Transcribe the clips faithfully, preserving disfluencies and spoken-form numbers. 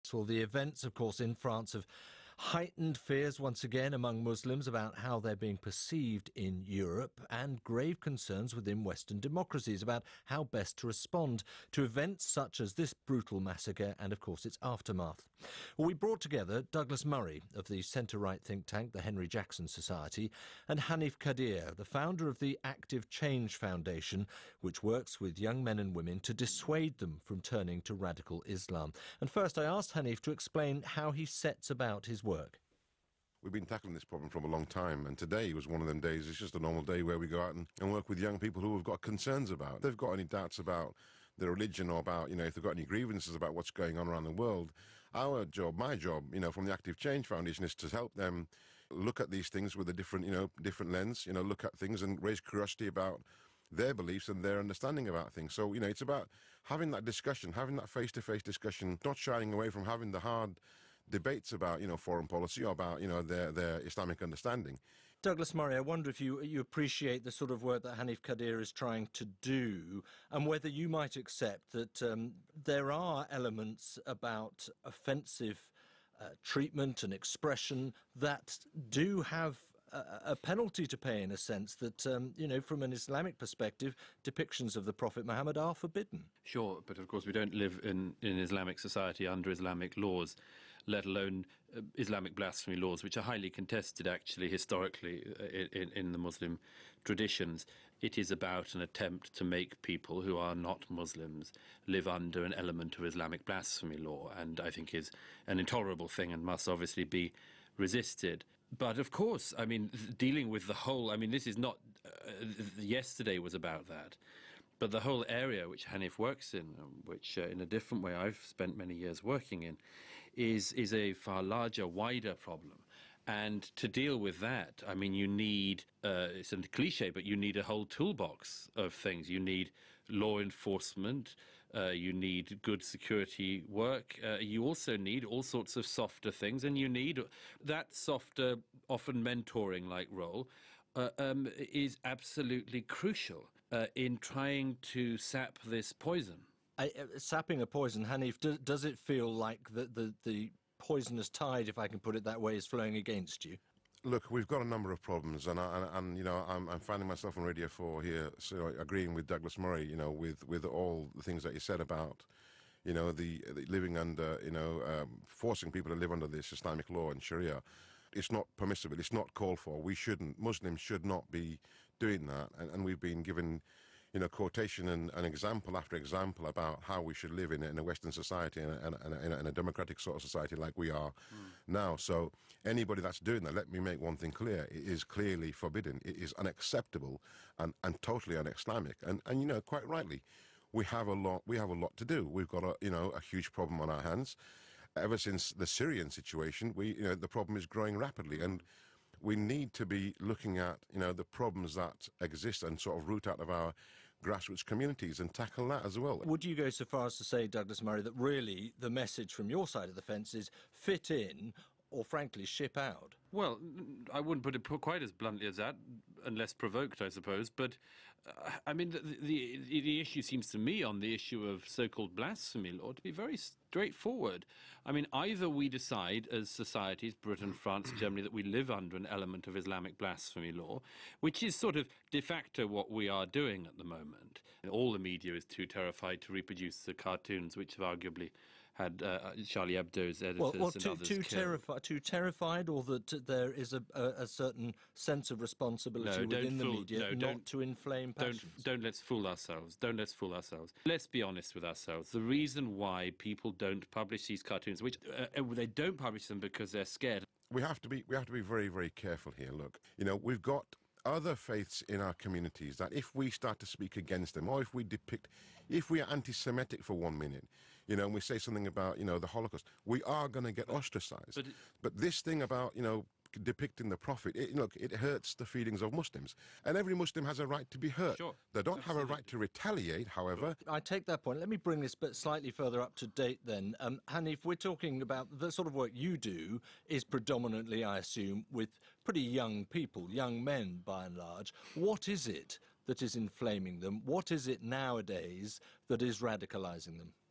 Well, the events, of course, in France have heightened fears once again among Muslims about how they're being perceived in Europe, and grave concerns within Western democracies about how best to respond to events such as this brutal massacre and, of course, its aftermath. Well, we brought together Douglas Murray of the centre-right think tank, the Henry Jackson Society, and Hanif Kadir, the founder of the Active Change Foundation, which works with young men and women to dissuade them from turning to radical Islam. And first, I asked Hanif to explain how he sets about his work. We've been tackling this problem for a long time, and today was one of them days. It's just a normal day where we go out and, and work with young people who have got concerns about. If they've got any doubts about their religion or about, you know, if they've got any grievances about what's going on around the world, our job, my job, you know, from the Active Change Foundation is to help them look at these things with a different, you know, different lens, you know, look at things and raise curiosity about their beliefs and their understanding about things. So, you know, it's about having that discussion, having that face-to-face discussion, not shying away from having the hard debates about, you know, foreign policy or about, you know, their, their Islamic understanding. Douglas Murray, I wonder if you, you appreciate the sort of work that Hanif Kadir is trying to do, and whether you might accept that um, there are elements about offensive uh, treatment and expression that do have a penalty to pay, in a sense, that, um, you know, from an Islamic perspective, depictions of the Prophet Muhammad are forbidden. Sure, but of course we don't live in in Islamic society under Islamic laws, let alone uh, Islamic blasphemy laws, which are highly contested, actually, historically, uh, in, in the Muslim traditions. It is about an attempt to make people who are not Muslims live under an element of Islamic blasphemy law, and I think is an intolerable thing and must obviously be resisted. But of course, I mean, dealing with the whole, I mean, this is not, uh, yesterday was about that, but the whole area which Hanif works in, which uh, in a different way I've spent many years working in, is, is a far larger, wider problem. And to deal with that, I mean, you need, uh, it's a cliche, but you need a whole toolbox of things. You need law enforcement, uh, you need good security work, uh, you also need all sorts of softer things, and you need that softer, often mentoring-like role uh, um, is absolutely crucial uh, in trying to sap this poison. I, uh, sapping a poison, Hanif, do, does it feel like the, the, the poisonous tide, if I can put it that way, is flowing against you? Look, we've got a number of problems, and, I, and, and you know, I'm, I'm finding myself on Radio four here, so agreeing with Douglas Murray, you know, with, with all the things that he said about, you know, the, the living under, you know, um, forcing people to live under this Islamic law and Sharia. It's not permissible. It's not called for. We shouldn't. Muslims should not be doing that, and, and we've been given, you know, quotation and, and example after example about how we should live in, in a Western society and a, and, a, and, a, and a democratic sort of society like we are mm. now. So anybody that's doing that, let me make one thing clear, it is clearly forbidden. It is unacceptable and, and totally un-Islamic. And, and, you know, quite rightly, we have a lot, we have a lot to do. We've got, a, you know, a huge problem on our hands. Ever since the Syrian situation, we, you know, the problem is growing rapidly. And we need to be looking at, you know, the problems that exist and sort of root out of our grassroots communities and tackle that as well. Would you go so far as to say, Douglas Murray, that really the message from your side of the fence is fit in or, frankly, ship out? Well, I wouldn't put it quite as bluntly as that, unless provoked, I suppose. But, uh, I mean, the, the, the issue seems to me on the issue of so-called blasphemy law to be very straightforward. I mean, either we decide as societies, Britain, France, Germany, that we live under an element of Islamic blasphemy law, which is sort of de facto what we are doing at the moment. All the media is too terrified to reproduce the cartoons, which have arguably had uh, Charlie Hebdo's editors well, well, and too, others too, killed. terrifi- too terrified, or that there is a, a, a certain sense of responsibility no, within the fool, media no, not to inflame passions? Don't, don't let's fool ourselves. Don't let's fool ourselves. Let's be honest with ourselves. The reason why people don't publish these cartoons, which uh, they don't publish them because they're scared. We have to be, we have to be very, very careful here. Look, you know, we've got other faiths in our communities that if we start to speak against them, or if we depict, if we are anti-Semitic for one minute, you know, and we say something about, you know, the Holocaust, we are going to get ostracized. But, but this thing about, you know, depicting the Prophet, it, look, it hurts the feelings of Muslims. And every Muslim has a right to be hurt. Sure. They don't Absolutely. have a right to retaliate, however. I take that point. Let me bring this bit slightly further up to date then. Um, Hanif, we're talking about the sort of work you do is predominantly, I assume, with pretty young people, young men by and large. What is it that is inflaming them? What is it nowadays that is radicalising them?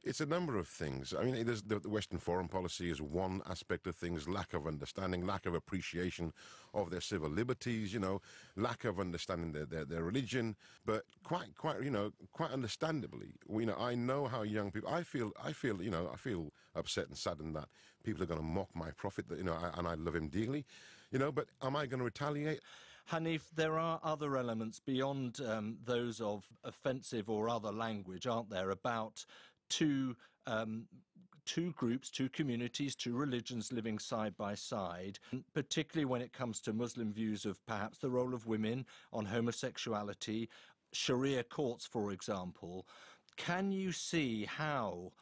It's a number of things. I mean, it is, the the Western foreign policy is one aspect of things, lack of understanding, lack of appreciation of their civil liberties, you know, lack of understanding their, their, their religion. But quite, quite, you know, quite understandably, you know, I know how young people, I feel, I feel, you know, I feel upset and saddened that people are going to mock my prophet, that, you know, I, and I love him dearly, you know, but am I going to retaliate? Hanif, there are other elements beyond um, those of offensive or other language, aren't there, about two um, two groups, two communities, two religions living side by side, particularly when it comes to Muslim views of perhaps the role of women, on homosexuality, Sharia courts, for example. Can you see how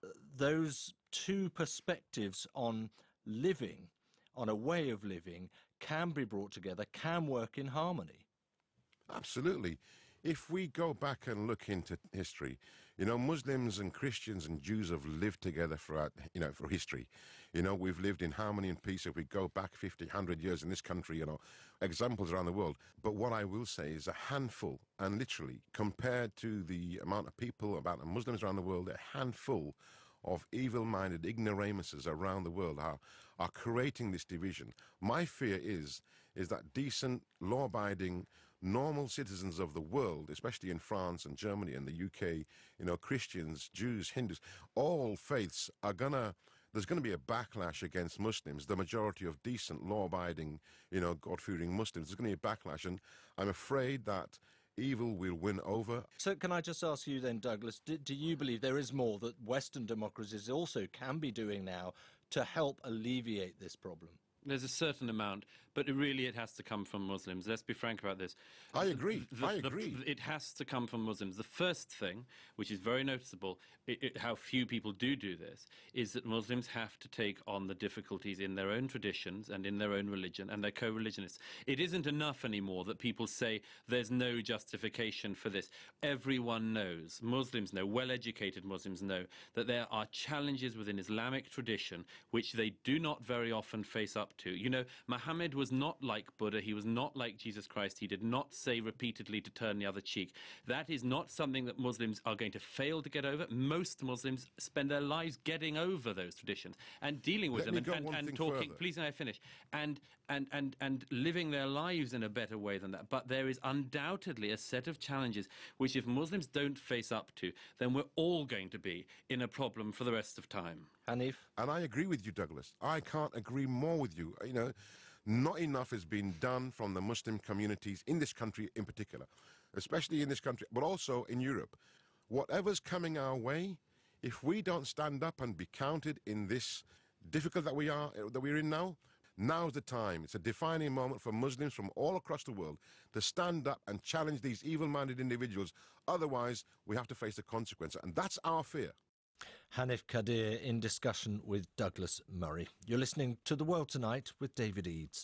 those two perspectives on living, on a way of living, can be brought together, can work in harmony? Absolutely. If we go back and look into history, you know, Muslims and Christians and Jews have lived together throughout, you know, for history. You know, we've lived in harmony and peace. If we go back fifty, one hundred years in this country, you know, examples around the world. But what I will say is a handful, and literally, compared to the amount of people, about the Muslims around the world, a handful of evil-minded ignoramuses around the world are, are creating this division. My fear is, is that decent, law-abiding, normal citizens of the world, especially in France and Germany and the U K, you know, Christians, Jews, Hindus, all faiths are gonna, there's going to be a backlash against Muslims, the majority of decent, law-abiding, you know, God-fearing Muslims. There's going to be a backlash, and I'm afraid that evil will win over. So can I just ask you then, Douglas, do, do you believe there is more that Western democracies also can be doing now to help alleviate this problem? There's a certain amount, but it really it has to come from Muslims. Let's be frank about this. I agree. The, I the, agree. It has to come from Muslims. The first thing, which is very noticeable, it, it, how few people do do this, is that Muslims have to take on the difficulties in their own traditions and in their own religion, and they're co-religionists. It isn't enough anymore that people say there's no justification for this. Everyone knows, Muslims know, well-educated Muslims know, that there are challenges within Islamic tradition which they do not very often face up to. You know, Muhammad was not like Buddha, he was not like Jesus Christ, he did not say repeatedly to turn the other cheek. That is not something that Muslims are going to fail to get over. Most Muslims spend their lives getting over those traditions and dealing with Let them me and, go and, one and thing talking, further. please may I finish, and, and, and, and living their lives in a better way than that. But there is undoubtedly a set of challenges which if Muslims don't face up to, then we're all going to be in a problem for the rest of time. Hanif? And I agree with you, Douglas. I can't agree more with you. You know, not enough has been done from the Muslim communities in this country in particular, especially in this country, but also in Europe. Whatever's coming our way, if we don't stand up and be counted in this difficult that we are, that we're in now, now's the time. It's a defining moment for Muslims from all across the world to stand up and challenge these evil-minded individuals. Otherwise, we have to face the consequence. And that's our fear. Hanif Kadir in discussion with Douglas Murray. You're listening to The World Tonight with David Eads.